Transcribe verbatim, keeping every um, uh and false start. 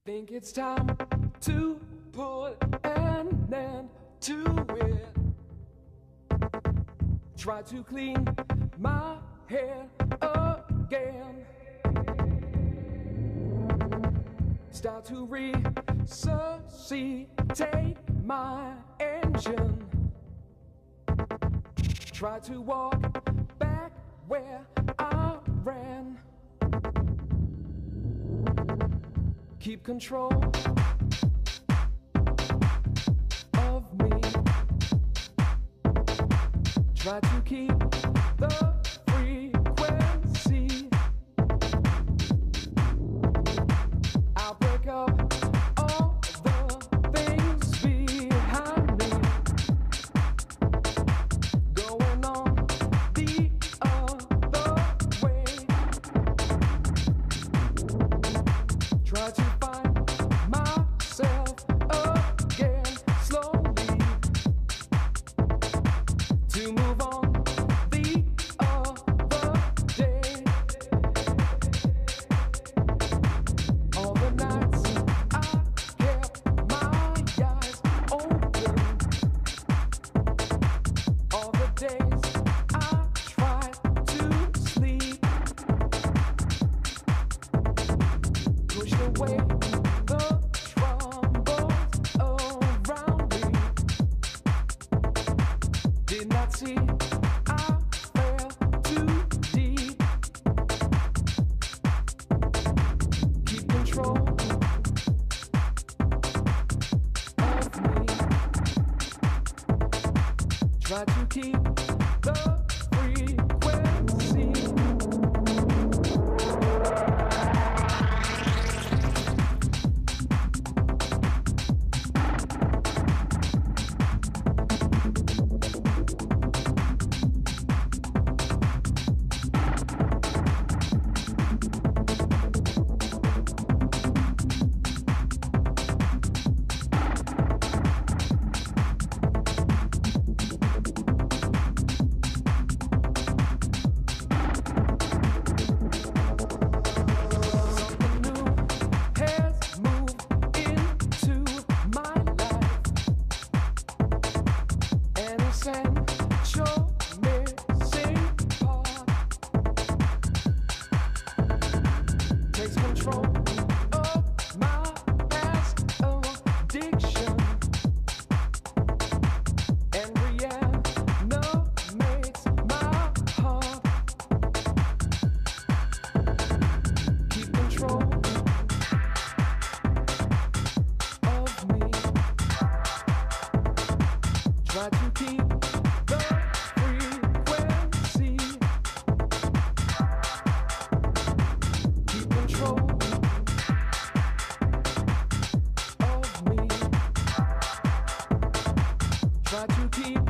Think it's time to put an end to it. Try to clean my hair again. Start to resuscitate my engine. Try to walk back where I ran. Keep control of me. Try to keep the frequency. I'll break up all the things behind me. Going on the other way. Try to find myself again slowly. To move on the other day. All the nights I kept my eyes open. All the days I tried to sleep. Pushed away the troubles around me. Did not see I fell too deep. Keep control of me. Try to keep the frequency. Try to keep the frequency. Keep control of me. Try to keep